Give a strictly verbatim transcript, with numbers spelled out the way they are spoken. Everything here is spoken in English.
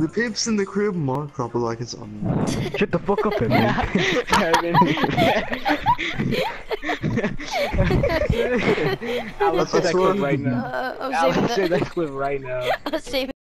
The pimps in the crib, Mark, drop it like it's on. Shut the fuck up, Emily. I'll say that clip right now. Uh, I'm I'll saving say that. that clip right now. I'm saving